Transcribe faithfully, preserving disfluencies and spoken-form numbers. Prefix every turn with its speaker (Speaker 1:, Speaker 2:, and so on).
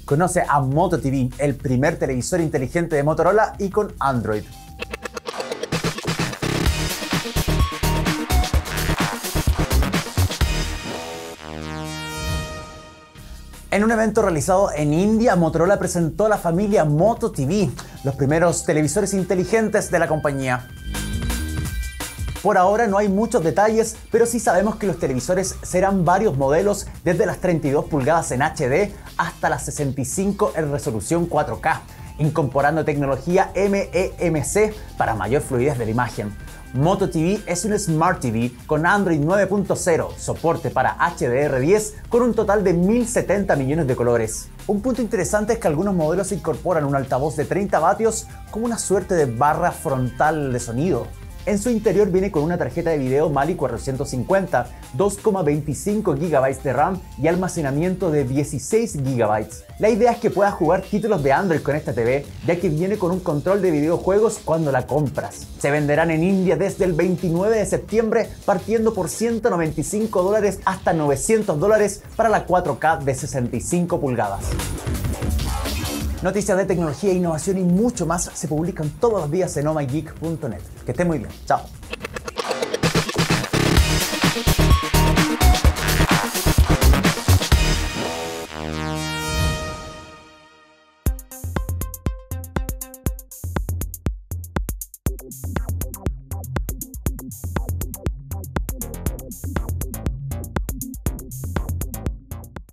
Speaker 1: Conoce a Moto T V, el primer televisor inteligente de Motorola y con Android. En un evento realizado en India, Motorola presentó la familia Moto T V, los primeros televisores inteligentes de la compañía. Por ahora no hay muchos detalles, pero sí sabemos que los televisores serán varios modelos, desde las treinta y dos pulgadas en H D hasta las sesenta y cinco en resolución cuatro K, incorporando tecnología M E M C para mayor fluidez de la imagen. Moto T V es un Smart T V con Android nueve punto cero, soporte para H D R diez con un total de mil setenta millones de colores. Un punto interesante es que algunos modelos incorporan un altavoz de treinta vatios como una suerte de barra frontal de sonido. En su interior viene con una tarjeta de video Mali cuatrocientos cincuenta, dos coma veinticinco gigabytes de RAM y almacenamiento de dieciséis gigabytes. La idea es que puedas jugar títulos de Android con esta T V, ya que viene con un control de videojuegos cuando la compras. Se venderán en India desde el veintinueve de septiembre, partiendo por ciento noventa y cinco dólares hasta novecientos dólares para la cuatro K de sesenta y cinco pulgadas. Noticias de tecnología, innovación y mucho más se publican todos los días en oh my geek punto net. Que esté muy bien. Chao.